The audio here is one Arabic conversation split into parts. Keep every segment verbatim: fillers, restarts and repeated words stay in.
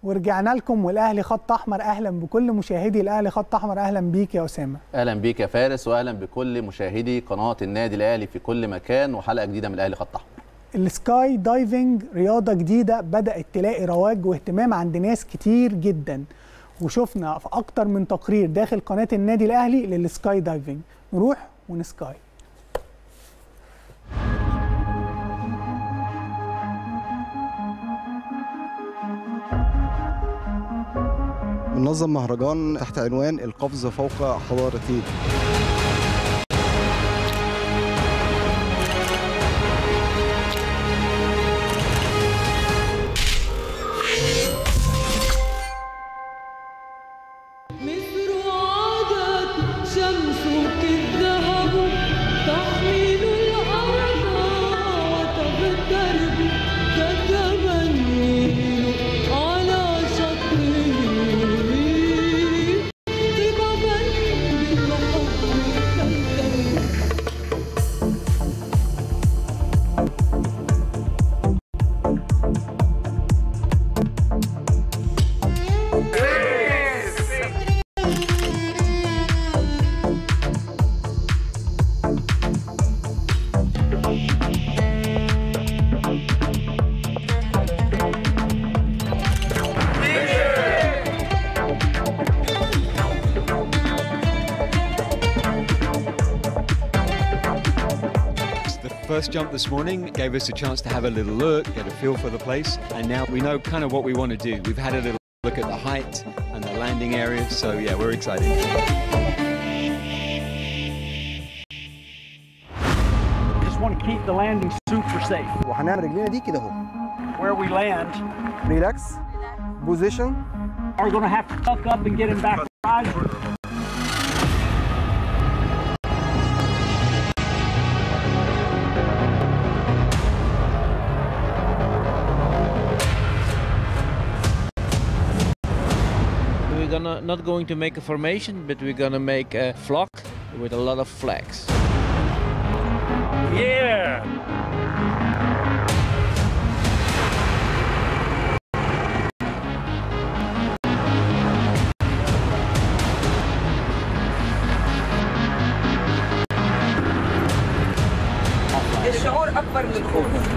ورجعنا لكم والاهلي خط احمر. اهلا بكل مشاهدي الاهلي خط احمر. اهلا بيك يا اسامه. اهلا بيك يا فارس، واهلا بكل مشاهدي قناه النادي الاهلي في كل مكان، وحلقه جديده من الاهلي خط احمر. السكاي دايفنج رياضه جديده بدات تلاقي رواج واهتمام عند ناس كتير جدا، وشفنا في اكتر من تقرير داخل قناه النادي الاهلي للسكاي دايفنج. نروح ونسكاي. منظم مهرجان تحت عنوان القفز فوق حضارتين. First jump this morning gave us a chance to have a little look, get a feel for the place, and now we know kind of what we want to do. We've had a little look at the height and the landing area, so yeah, we're excited. Just want to keep the landing super safe. وهنعمل رجلينا دي كده اهو. Where we land, ريلاكس بوزيشن. are going to have to tuck up and get him back right. We're gonna not going to make a formation, but we're gonna make a flock with a lot of flags. Yeah! الشعور أكبر من الخوف.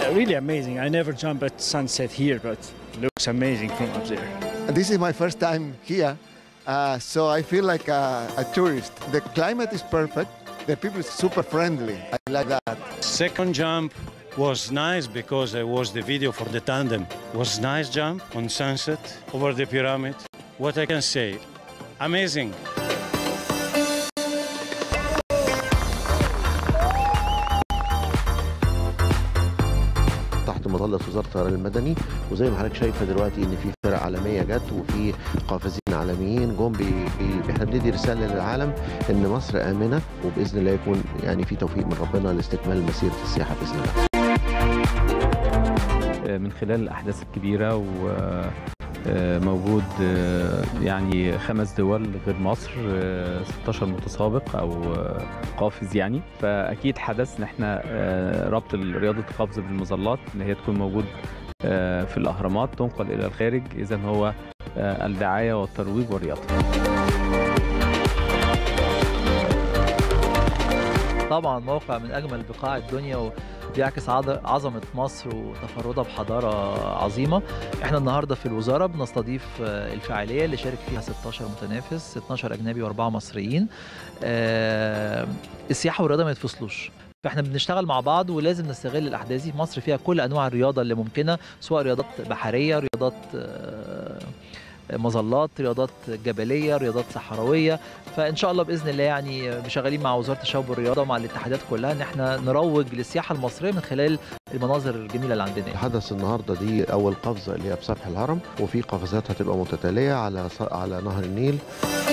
really amazing. I never jump at sunset here, but it looks amazing from up there. This is my first time here, uh, so I feel like a, a tourist. The climate is perfect. The people is super friendly. I like that. Second jump was nice because it was the video for the tandem. It was nice jump on sunset over the pyramid. What I can say, amazing. تحت مظلة وزارة الطيران المدني، وزي ما حضرتك شايفه دلوقتي ان في فرق عالميه جت وفي قافزين عالميين جم. بي بي احنا بندي رساله للعالم ان مصر امنه، وباذن الله يكون يعني في توفيق من ربنا لاستكمال مسيره السياحه باذن الله. من خلال الاحداث الكبيره و موجود يعني خمس دول غير مصر، ستاشر متسابق او قافز يعني، فاكيد حدث ان احنا ربط رياضه القفز بالمظلات ان هي تكون موجود في الاهرامات تنقل الى الخارج، اذا هو الدعايه والترويج والرياضه. طبعا موقع من اجمل بقاع الدنيا بيعكس عظمة مصر وتفردها بحضارة عظيمة. احنا النهاردة في الوزارة بنستضيف الفعالية اللي شارك فيها ستاشر متنافس، اتناشر أجنبي وأربعة مصريين. السياحة والرياضة ما يتفصلوش، فاحنا بنشتغل مع بعض ولازم نستغل الأحداث دي. مصر فيها كل أنواع الرياضة اللي ممكنة، سواء رياضات بحرية، رياضات مظلات، رياضات جبليه، رياضات صحراويه. فان شاء الله باذن الله يعني شغالين مع وزاره الشباب والرياضه ومع الاتحادات كلها ان احنا نروج للسياحه المصريه من خلال المناظر الجميله اللي عندنا. الحدث النهارده دي اول قفزه اللي هي بسفح الهرم، وفي قفزات هتبقى متتاليه على على نهر النيل.